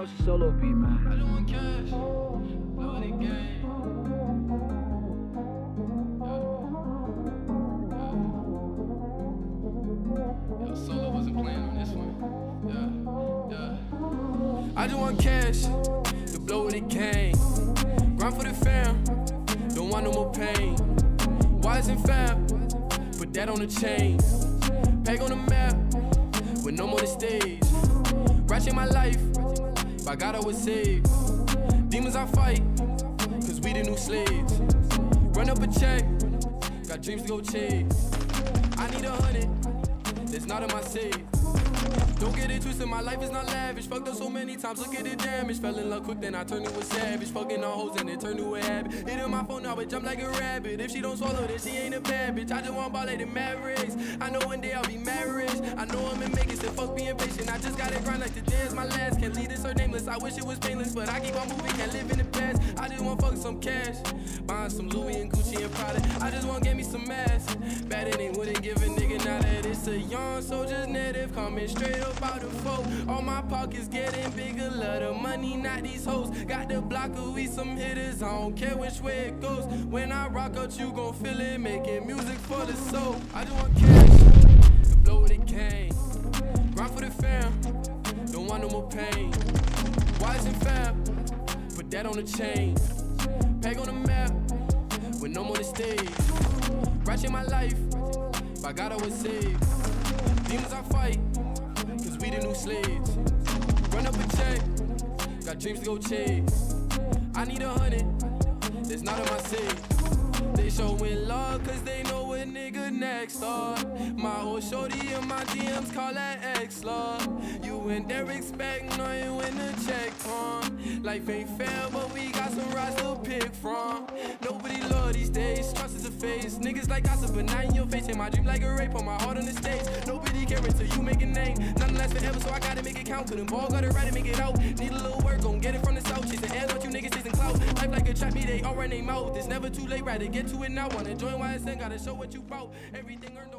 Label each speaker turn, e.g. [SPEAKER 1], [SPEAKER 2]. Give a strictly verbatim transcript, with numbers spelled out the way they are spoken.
[SPEAKER 1] was a solo beat, man.
[SPEAKER 2] I don't want cash, blow the game. Yo, Solo wasn't playing on this one. Yeah, yeah. I just want cash to blow the game. Grind for the fam, don't want no more pain. Wise and fam, put that on the chain. Peg on the map, with no more the stage. Ratchet my life, by God I was saved. Demons I fight, cause we the new slaves. Run up a check, got dreams to go chase. I need a hundred, that's not in my safe. Don't get it twisted, my life is not lavish. Fucked up so many times, look at the damage. Fell in love quick, then I turned into a savage. Fucking on hoes and it turned to a habit. Hit on my phone now, it jump like a rabbit. If she don't swallow this, she ain't a bad bitch. I just want ball like the Mavericks. I know one day I'll be married. I know I'm in make it, so fuck being patient. I just gotta grind like the day is my last. Can't leave this or nameless, I wish it was painless. But I keep on moving, can't live in the past. I just want fuck some cash, buying some Louis and Gucci and Prada. I just want get me some ass. Bad it ain't wouldn't give a nigga now that it's a young soldier's native. Coming straight up out the foe. All my pockets getting bigger, love the money, not these hoes. Got the block of we some hitters, I don't care which way it goes. When I rock out, you gon' feel it, making music for the soul. I just want cash to blow the cane. Grind for the fam, don't want no more pain. Wise and fam, put that on the chain. Peg on the map, with no more the stage. Ratchet my life, by God I was saved. Demons I fight, cause we the new slaves. Run up a check, got dreams to go chase. I need a hundred, that's not in my safe. They showin' love cause they know what nigga next are. My whole shorty and my D Ms call that X-Love. You and Derek expect knowing when the check from. Life ain't fair but we got some rides to pick from. Nobody love these days, trust is a face. Niggas like gossip but not in your face. And my dream like a rape, on my heart on the stage. Nobody care until you make a name. Nothing lasts forever so I gotta make it count. Couldn't ball, gotta write it, make it out. Need a little work, gon' get it from the south. Chasing air, don't you niggas chasing clout. Life like a trap, me they all run they mouth. It's never too late, rather get to it now. Wanna join Y S N, gotta show what you bout. Everything earned